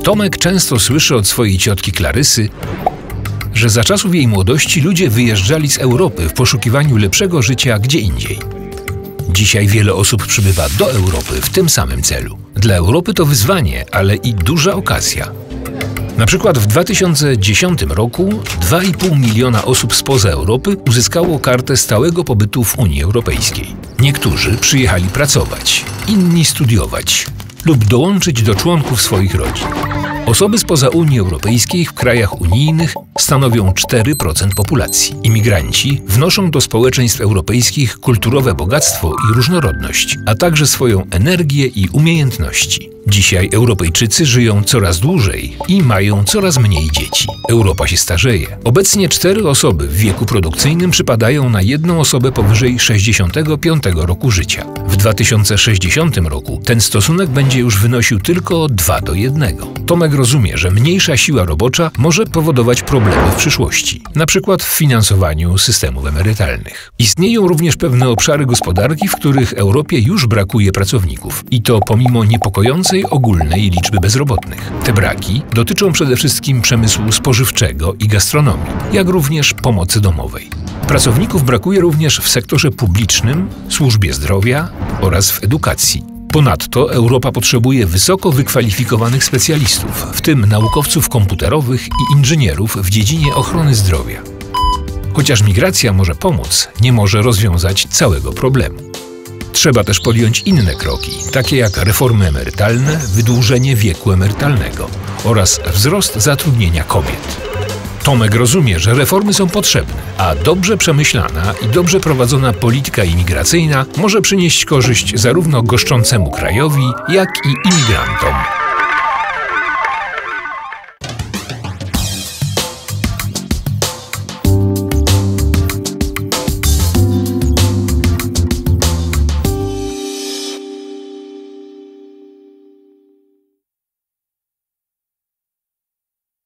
Tomek często słyszy od swojej ciotki Klarysy, że za czasów jej młodości ludzie wyjeżdżali z Europy w poszukiwaniu lepszego życia gdzie indziej. Dzisiaj wiele osób przybywa do Europy w tym samym celu. Dla Europy to wyzwanie, ale i duża okazja. Na przykład w 2010 roku 2,5 miliona osób spoza Europy uzyskało kartę stałego pobytu w Unii Europejskiej. Niektórzy przyjechali pracować, inni studiować lub dołączyć do członków swoich rodzin. Osoby spoza Unii Europejskiej w krajach unijnych stanowią 4% populacji. Imigranci wnoszą do społeczeństw europejskich kulturowe bogactwo i różnorodność, a także swoją energię i umiejętności. Dzisiaj Europejczycy żyją coraz dłużej i mają coraz mniej dzieci. Europa się starzeje. Obecnie 4 osoby w wieku produkcyjnym przypadają na jedną osobę powyżej 65 roku życia. W 2060 roku ten stosunek będzie już wynosił tylko 2:1. Tomek rozumie, że mniejsza siła robocza może powodować problemy w przyszłości, na przykład w finansowaniu systemów emerytalnych. Istnieją również pewne obszary gospodarki, w których Europie już brakuje pracowników i to pomimo niepokojącej ogólnej liczby bezrobotnych. Te braki dotyczą przede wszystkim przemysłu spożywczego i gastronomii, jak również pomocy domowej. Pracowników brakuje również w sektorze publicznym, służbie zdrowia oraz w edukacji. Ponadto Europa potrzebuje wysoko wykwalifikowanych specjalistów, w tym naukowców komputerowych i inżynierów w dziedzinie ochrony zdrowia. Chociaż migracja może pomóc, nie może rozwiązać całego problemu. Trzeba też podjąć inne kroki, takie jak reformy emerytalne, wydłużenie wieku emerytalnego oraz wzrost zatrudnienia kobiet. Tomek rozumie, że reformy są potrzebne, a dobrze przemyślana i dobrze prowadzona polityka imigracyjna może przynieść korzyść zarówno goszczącemu krajowi, jak i imigrantom.